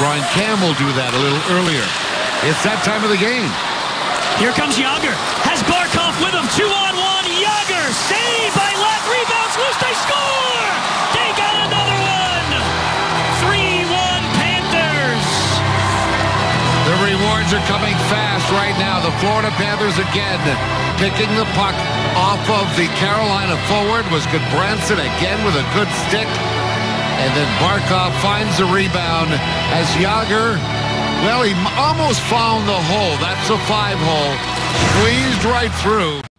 Brian Campbell do that a little earlier. It's that time of the game. Here comes Yager. Has Barkov with him. 2-on-1. Yager. Saved by Lack. Rebounds loose. They score! They got another one. 3-1 Panthers. The rewards are coming fast right now. The Florida Panthers again picking the puck off of the Carolina forward. Was Goodbranson again with a good stick. And then Barkov finds the rebound as Yager, well, he almost found the hole. That's a 5-hole. Squeezed right through.